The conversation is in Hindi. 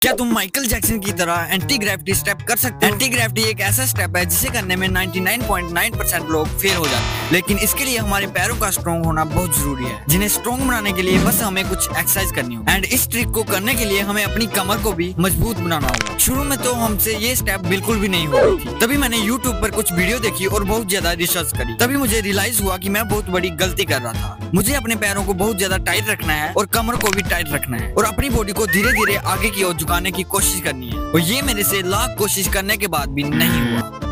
क्या तुम माइकल जैक्सन की तरह एंटी ग्रेविटी स्टेप कर सकते हो? एंटी ग्रेविटी एक ऐसा स्टेप है जिसे करने में 99.9% लोग फेल हो जाते हैं, लेकिन इसके लिए हमारे पैरों का स्ट्रॉन्ग होना बहुत जरूरी है, जिन्हें स्ट्रॉन्ग बनाने के लिए बस हमें कुछ एक्सरसाइज करनी होगी। एंड इस ट्रिक को करने के लिए हमें अपनी कमर को भी मजबूत बनाना होगा। शुरू में तो हमसे ये स्टेप बिल्कुल भी नहीं हो रही थी, तभी मैंने यूट्यूब पर कुछ वीडियो देखी और बहुत ज्यादा रिसर्च करी। तभी मुझे रियलाइज हुआ कि मैं बहुत बड़ी गलती कर रहा था। मुझे अपने पैरों को बहुत ज्यादा टाइट रखना है और कमर को भी टाइट रखना है और अपनी बॉडी को धीरे धीरे आगे की ओर झुकाने की कोशिश करनी है, और ये मेरे से लाख कोशिश करने के बाद भी नहीं हुआ।